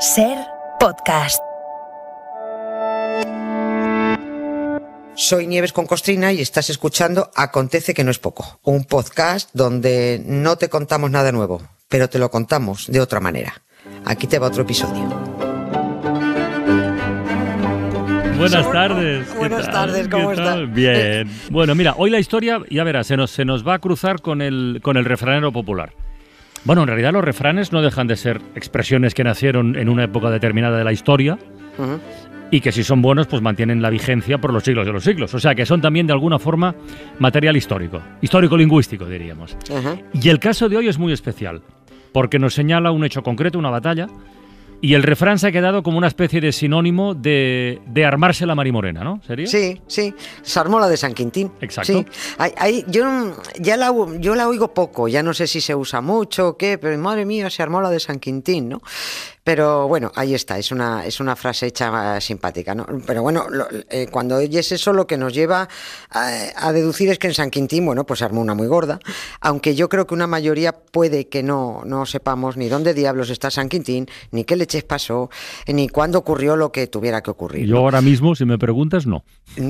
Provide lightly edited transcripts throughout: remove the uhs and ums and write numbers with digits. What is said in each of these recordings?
Ser podcast. Soy Nieves con Costrina y estás escuchando Acontece que no es poco, un podcast donde no te contamos nada nuevo, pero te lo contamos de otra manera. Aquí te va otro episodio. Buenas tardes. Buenas tardes, ¿cómo estás? Bien. Bueno, mira, hoy la historia, ya verás, se nos va a cruzar con el refranero popular. Bueno, en realidad los refranes no dejan de ser expresiones que nacieron en una época determinada de la historia y que si son buenos, pues mantienen la vigencia por los siglos de los siglos. O sea, que son también de alguna forma material histórico-lingüístico, diríamos. Y el caso de hoy es muy especial, porque nos señala un hecho concreto, una batalla. Y el refrán se ha quedado como una especie de sinónimo de armarse la marimorena, ¿no? ¿Sería? Sí, se armó la de San Quintín. Exacto. Sí. Yo la oigo poco, ya no sé si se usa mucho o qué, pero madre mía, se armó la de San Quintín, ¿no? Pero bueno, ahí está, es una frase hecha simpática, ¿no? Pero bueno, cuando oyes eso, lo que nos lleva a deducir es que en San Quintín, bueno, pues se armó una muy gorda, aunque yo creo que una mayoría puede que no sepamos ni dónde diablos está San Quintín, ni qué leches pasó, ni cuándo ocurrió lo que tuviera que ocurrir. Yo ahora mismo, si me preguntas, no.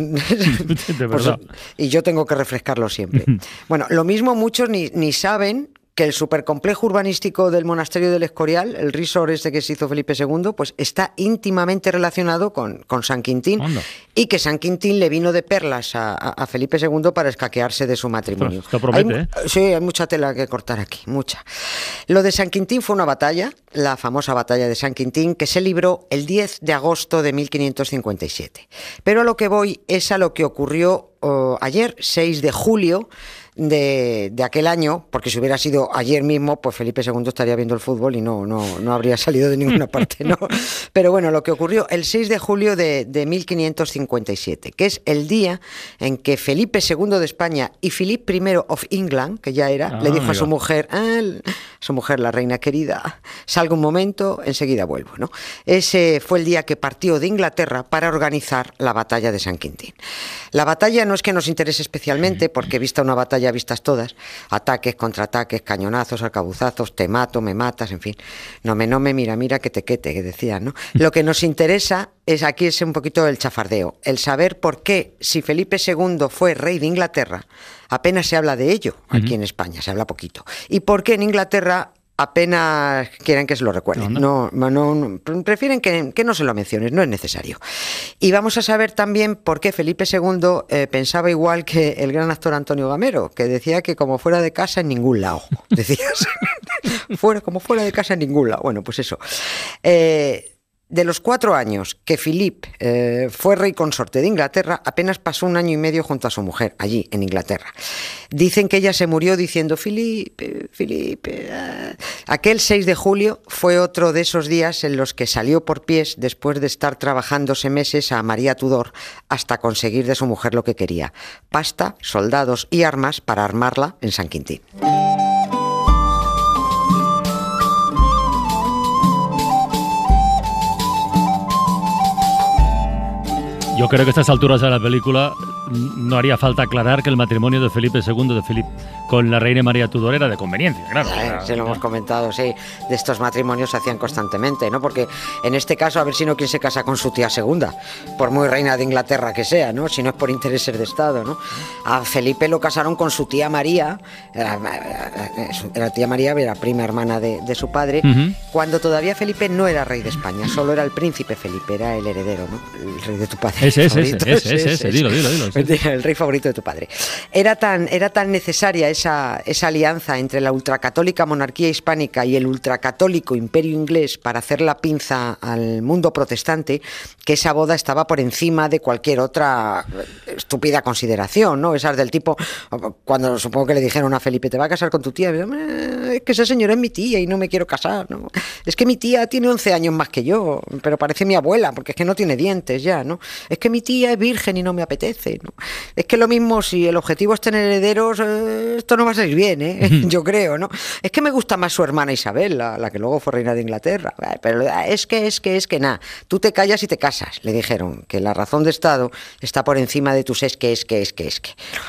De verdad. Pues, y yo tengo que refrescarlo siempre. Bueno, lo mismo muchos ni saben que el supercomplejo urbanístico del monasterio del Escorial, el resort este que se hizo Felipe II, pues está íntimamente relacionado con San Quintín. Anda. Y que San Quintín le vino de perlas a Felipe II para escaquearse de su matrimonio. Esto promete, ¿eh? Sí, hay mucha tela que cortar aquí, mucha. Lo de San Quintín fue una batalla, la famosa batalla de San Quintín, que se libró el 10 de agosto de 1557. Pero a lo que voy es a lo que ocurrió ayer, 6 de julio, de aquel año, porque si hubiera sido ayer mismo, pues Felipe II estaría viendo el fútbol y no habría salido de ninguna parte, ¿no? Pero bueno, lo que ocurrió el 6 de julio de 1557, que es el día en que Felipe II de España y Philip I of England, que ya era, le dijo a su mujer, la reina querida, salga un momento, enseguida vuelvo, ¿no? Ese fue el día que partió de Inglaterra para organizar la batalla de San Quintín. La batalla no es que nos interese especialmente, porque vista una batalla vistas todas, ataques, contraataques, cañonazos, arcabuzazos, te mato, me matas, en fin, no me, mira, que decían, ¿no? Lo que nos interesa aquí es un poquito el chafardeo, el saber por qué, si Felipe II fue rey de Inglaterra, apenas se habla de ello aquí en España, se habla poquito, y por qué en Inglaterra apenas quieren que se lo recuerden. No, prefieren que no se lo menciones, no es necesario. Y vamos a saber también por qué Felipe II pensaba igual que el gran actor Antonio Gamero, que decía que como fuera de casa en ningún lado. Decías, como fuera de casa en ningún lado. Bueno, pues eso. De los 4 años que Philip fue rey consorte de Inglaterra, apenas pasó 1 año y medio junto a su mujer, allí, en Inglaterra. Dicen que ella se murió diciendo, Felipe. Aquel 6 de julio fue otro de esos días en los que salió por pies después de estar trabajándose meses a María Tudor hasta conseguir de su mujer lo que quería: pasta, soldados y armas para armarla en San Quintín. Yo creo que a estas alturas de la película no haría falta aclarar que el matrimonio de Felipe II con la reina María Tudor era de conveniencia, claro. Se lo hemos comentado, sí. De estos matrimonios se hacían constantemente, ¿no? Porque en este caso, a ver si no quién se casa con su tía segunda, por muy reina de Inglaterra que sea, ¿no? Si no es por intereses de Estado, ¿no? A Felipe lo casaron con su tía María, la tía María era prima hermana de su padre, cuando todavía Felipe no era rey de España, solo era el príncipe Felipe, era el heredero, ¿no? El rey de tu padre. Ese, dilo. El rey favorito de tu padre. Era tan necesaria esa alianza entre la ultracatólica monarquía hispánica y el ultracatólico imperio inglés para hacer la pinza al mundo protestante, que esa boda estaba por encima de cualquier otra estúpida consideración, ¿no? Esas del tipo, cuando supongo que le dijeron a Felipe, ¿te va a casar con tu tía? Es que esa señora es mi tía y no me quiero casar, ¿no? Es que mi tía tiene 11 años más que yo, pero parece mi abuela, porque es que no tiene dientes ya, ¿no? Es que mi tía es virgen y no me apetece, ¿no? Es que lo mismo, si el objetivo es tener herederos, esto no va a salir bien, yo creo, ¿no? Es que me gusta más su hermana Isabel, la que luego fue reina de Inglaterra, pero es que nada, tú te callas y te casas, le dijeron, que la razón de Estado está por encima de tus es que.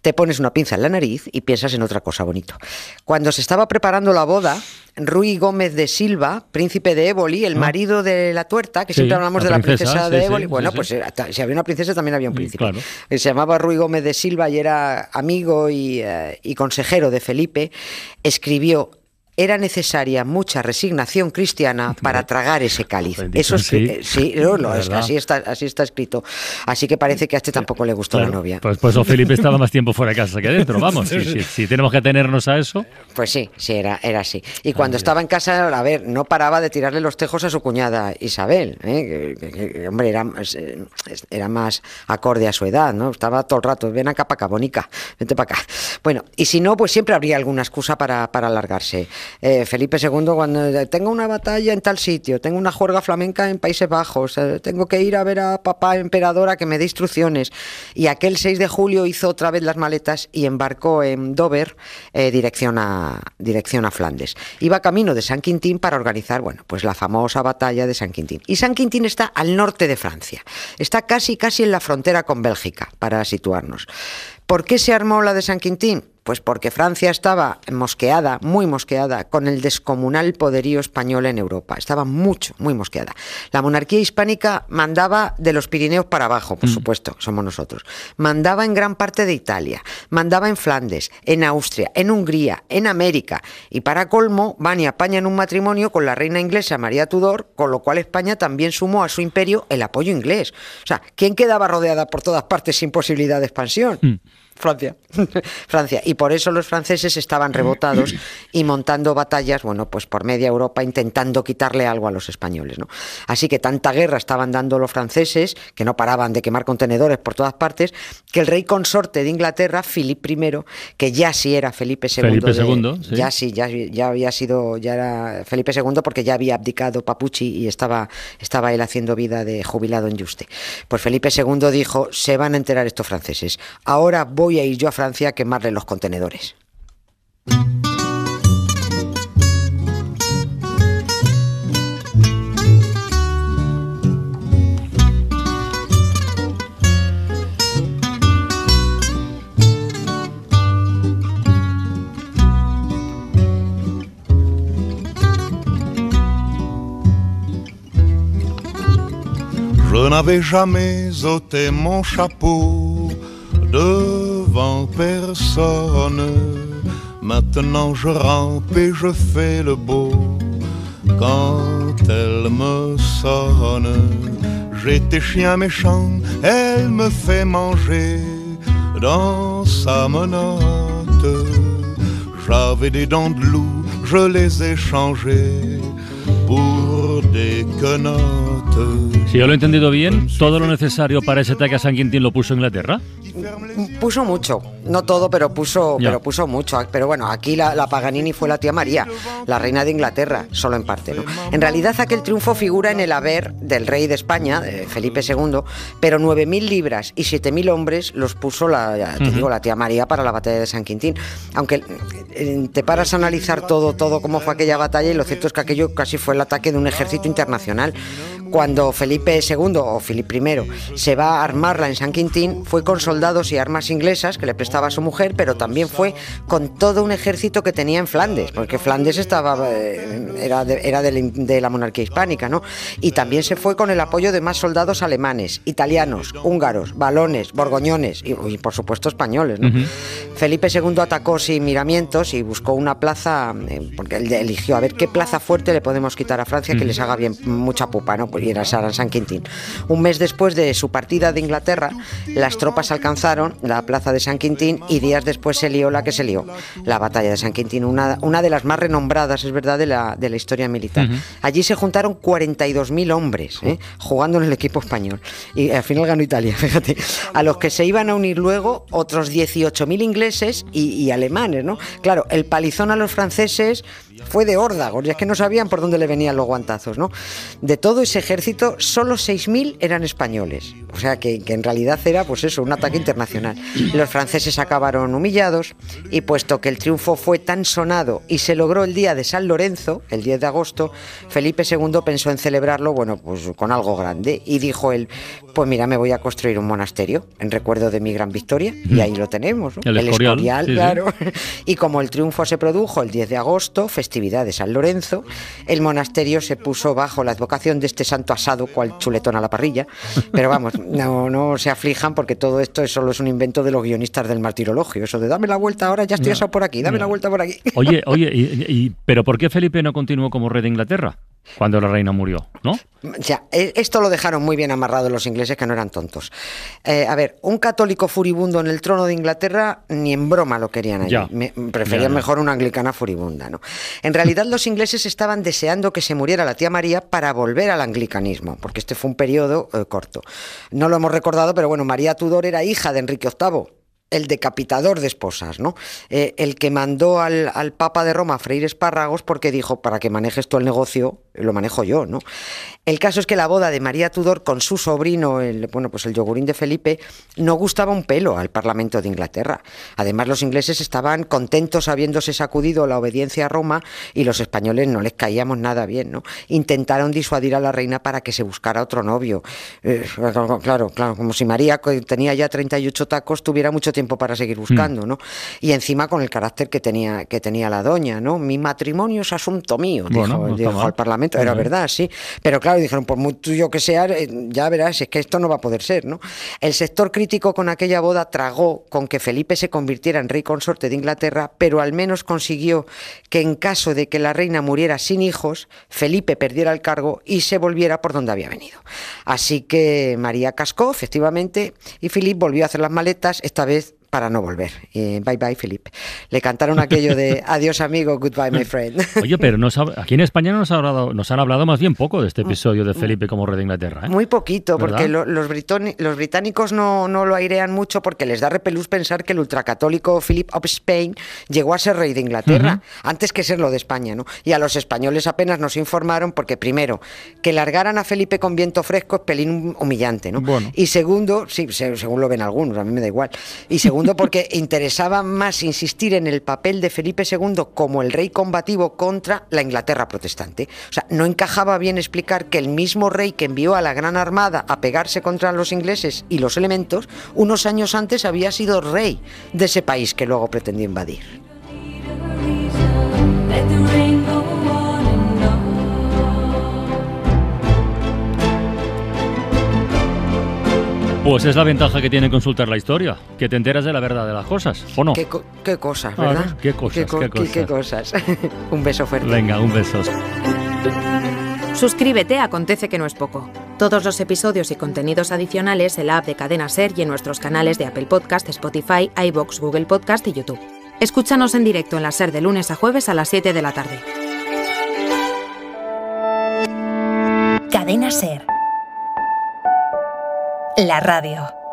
te pones una pinza en la nariz y piensas en otra cosa bonito. Cuando se estaba preparando la boda, Ruy Gómez de Silva, príncipe de Éboli, el marido de la tuerta, que siempre hablamos de la princesa de Éboli, pues si había una princesa también había un príncipe. Claro. Se llamaba Ruy Gómez de Silva y era amigo y consejero de Felipe, escribió: era necesaria mucha resignación cristiana para tragar ese cáliz. Eso es que, sí, es que así está escrito. Así que parece que a este tampoco le gustó la novia. Pues Felipe estaba más tiempo fuera de casa que dentro, vamos. Si tenemos que atenernos a eso. Pues sí, era así. Y cuando estaba en casa, a ver, no paraba de tirarle los tejos a su cuñada Isabel, que hombre, era más acorde a su edad, ¿no? Estaba todo el rato: ven acá para acá, bonica, vente para acá. Bueno, y si no, pues siempre habría alguna excusa para alargarse. Felipe II, cuando tengo una batalla en tal sitio, tengo una juerga flamenca en Países Bajos, tengo que ir a ver a papá emperador a que me dé instrucciones. Y aquel 6 de julio hizo otra vez las maletas y embarcó en Dover, dirección a Flandes. Iba camino de San Quintín para organizar, pues la famosa batalla de San Quintín. Y San Quintín está al norte de Francia, está casi en la frontera con Bélgica, para situarnos. ¿Por qué se armó la de San Quintín? Pues porque Francia estaba mosqueada, muy mosqueada, con el descomunal poderío español en Europa. Estaba muy mosqueada. La monarquía hispánica mandaba de los Pirineos para abajo, por supuesto, somos nosotros. Mandaba en gran parte de Italia, mandaba en Flandes, en Austria, en Hungría, en América. Y para colmo, van y apañan un matrimonio con la reina inglesa María Tudor, con lo cual España también sumó a su imperio el apoyo inglés. O sea, ¿quién quedaba rodeada por todas partes sin posibilidad de expansión? Francia. Y por eso los franceses estaban rebotados y montando batallas, pues por media Europa, intentando quitarle algo a los españoles, ¿no? Así que tanta guerra estaban dando los franceses, que no paraban de quemar contenedores por todas partes, que el rey consorte de Inglaterra, Philip I, que ya sí era Felipe II, ya era Felipe II, porque ya había abdicado Papuchi y estaba él haciendo vida de jubilado en Yuste. Pues Felipe II dijo: se van a enterar estos franceses, ahora voy a ir yo a Francia a quemarle los contenedores. Je n'avais jamais ôté mon chapeau devant personne. Maintenant je rampe et je fais le beau quand elle me sonne. J'étais chien méchant, elle me fait manger dans sa menotte. J'avais des dents de loup, je les ai changées por des quenottes. Si yo lo he entendido bien, todo lo necesario para ese ataque a San Quintín lo puso Inglaterra. Puso mucho, no todo, pero puso mucho. Pero bueno, aquí la Paganini fue la tía María, la reina de Inglaterra, solo en parte, ¿no? En realidad aquel triunfo figura en el haber del rey de España, Felipe II, pero 9.000 libras y 7.000 hombres los puso la tía María para la batalla de San Quintín. Aunque te paras a analizar todo cómo fue aquella batalla, y lo cierto es que aquello casi fue el ataque de un ejército internacional. Cuando Felipe II o Philip I se va a armarla en San Quintín, fue con soldados y armas inglesas que le prestaba a su mujer, pero también fue con todo un ejército que tenía en Flandes, porque Flandes era de la monarquía hispánica, ¿no? Y también se fue con el apoyo de más soldados alemanes, italianos, húngaros, valones, borgoñones y por supuesto españoles, ¿no? Felipe II atacó sin miramientos y buscó una plaza, porque él eligió a ver qué plaza fuerte le podemos quitar a Francia que les haga bien mucha pupa, ¿no? Y era San Quintín. Un mes después de su partida de Inglaterra, las tropas alcanzaron la plaza de San Quintín y días después se lió la que se lió, la batalla de San Quintín, una de las más renombradas, es verdad, de la historia militar. Allí se juntaron 42.000 hombres, jugando en el equipo español, y al final ganó Italia, fíjate, a los que se iban a unir luego otros 18.000 ingleses y alemanes, ¿no? Claro, el palizón a los franceses fue de órdagos, y es que no sabían por dónde le venían los guantazos, ¿no? De todo ese ejército, solo 6.000 eran españoles, o sea que en realidad era, pues eso, un ataque internacional. Los franceses acabaron humillados, y puesto que el triunfo fue tan sonado y se logró el día de San Lorenzo, el 10 de agosto, Felipe II pensó en celebrarlo, bueno, pues con algo grande, y dijo él, pues mira, me voy a construir un monasterio en recuerdo de mi gran victoria, y ahí lo tenemos, ¿no? El Escorial, sí, claro. Sí. Y como el triunfo se produjo el 10 de agosto, festividad de San Lorenzo, el monasterio se puso bajo la advocación de este santo asado, cual chuletón a la parrilla. Pero vamos, no se aflijan, porque todo esto solo es un invento de los guionistas del martirologio. Eso de dame la vuelta ahora, ya estoy asado por aquí, dame la vuelta por aquí. Oye, ¿pero por qué Felipe no continuó como rey de Inglaterra cuando la reina murió, no? Ya, esto lo dejaron muy bien amarrado los ingleses, que no eran tontos. A ver, un católico furibundo en el trono de Inglaterra ni en broma lo querían allí. Preferían mejor una anglicana furibunda, ¿no? En realidad los ingleses estaban deseando que se muriera la tía María para volver al anglicanismo, porque este fue un periodo corto. No lo hemos recordado, pero bueno, María Tudor era hija de Enrique VIII, el decapitador de esposas, ¿no? El que mandó al Papa de Roma a freír espárragos, porque dijo, para que manejes todo el negocio, lo manejo yo, ¿no? El caso es que la boda de María Tudor con su sobrino, el yogurín de Felipe, no gustaba un pelo al Parlamento de Inglaterra. Además, los ingleses estaban contentos habiéndose sacudido la obediencia a Roma, y los españoles no les caíamos nada bien, ¿no? Intentaron disuadir a la reina para que se buscara otro novio. Claro, como si María, que tenía ya 38 tacos, tuviera mucho tiempo para seguir buscando, ¿no? Y encima con el carácter que tenía la doña, ¿no? Mi matrimonio es asunto mío, dijo al Parlamento. Era verdad, sí. Pero claro, dijeron, por muy tuyo que sea, ya verás, es que esto no va a poder ser, ¿no? El sector crítico con aquella boda tragó con que Felipe se convirtiera en rey consorte de Inglaterra, pero al menos consiguió que en caso de que la reina muriera sin hijos, Felipe perdiera el cargo y se volviera por donde había venido. Así que María cascó, efectivamente, y Philip volvió a hacer las maletas, esta vez para no volver. Bye bye, Philip. Le cantaron aquello de adiós, amigo, goodbye, my friend. Oye, pero aquí en España nos han hablado más bien poco de este episodio de Felipe como rey de Inglaterra, ¿eh? Muy poquito, ¿verdad? Porque los británicos no lo airean mucho, porque les da repelús pensar que el ultracatólico Philip of Spain llegó a ser rey de Inglaterra antes que serlo de España, ¿no? Y a los españoles apenas nos informaron, porque primero, que largaran a Felipe con viento fresco es pelín humillante, ¿no? Bueno. Y segundo, sí, según lo ven algunos, a mí me da igual. Y segundo, porque interesaba más insistir en el papel de Felipe II como el rey combativo contra la Inglaterra protestante. O sea, no encajaba bien explicar que el mismo rey que envió a la Gran Armada a pegarse contra los ingleses y los elementos, unos años antes había sido rey de ese país que luego pretendió invadir. Pues es la ventaja que tiene consultar la historia, que te enteras de la verdad de las cosas, ¿o no? Qué cosas, ¿verdad? ¿Qué cosas? Un beso fuerte. Venga, un beso. Suscríbete a Acontece que no es poco. Todos los episodios y contenidos adicionales en la app de Cadena SER y en nuestros canales de Apple Podcast, Spotify, iVoox, Google Podcast y YouTube. Escúchanos en directo en la SER de lunes a jueves a las 7 de la tarde. Cadena SER. La radio.